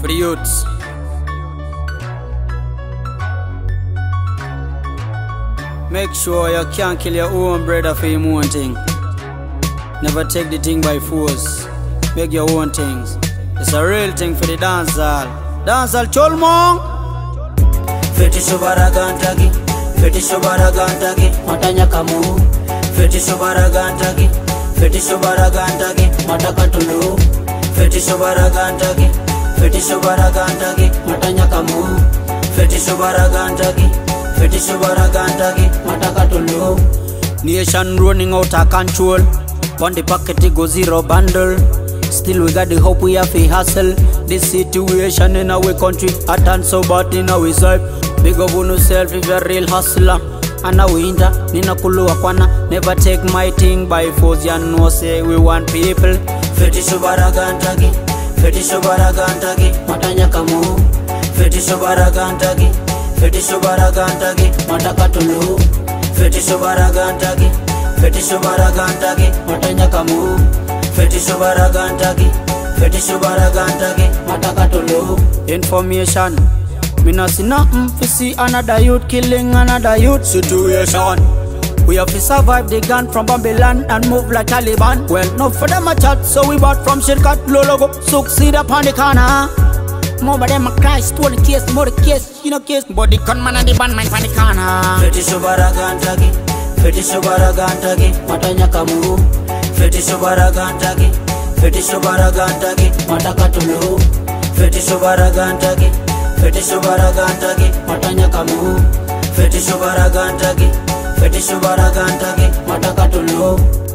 for the youths. Make sure you can't kill your own brother for your own thing. Never take the thing by force. Make your own things. It's a real thing for the dancehall. Dancehall cholmong. Fetish of Aragan taki, fetish of Aragan taki, matanya kamu. Fetish of Aragan taki, fetish of Aragan taki, matakatulu. Fetish of Aragan taki, fetish of Aragan taki, matanya kamu. Fetish of Aragan taki, fetish of Aragan taki, matakatulu. Nation running out of control. On the pocket it go zero bundle. Still we got the hope we have to hustle. This situation in our country I done so bad in our side. Big up on yourself if you're a real hustler. And now we inda, nina kulu akwana. Never take my thing by force. Ya know say we want people. Fetish of Aragan taki, fetish of Aragan taki, matanya kamu. Fetish of Aragan taki, fetish of Aragan taki, matakatulu. Fetish of Aragan taki, fetish of Aragan taki, matanya kamu. Fetish of Aragan taki, fetish of Aragan taki, matakatulu. Information. Me not see nothing to see another youth killing another youth situation. We have to survive the gun from Babylon and move like Taliban. Well, no for them a chat, so we bought from Shirkat logo. Succeed upon the corner. More by them a cry, stole the case, more the case, you know case. But the gunman and the bandman from the corner. Fetish of Aragan taki, fetish of Aragan taki, matanya kamu. Fetish of Aragan taki, fetish of Aragan taki, matakatulu. Fetish of Aragan taki, fetish of Aragan taki, matanya kamu. Fetish of Aragan taki, fetish of Aragan taki, matakatulu.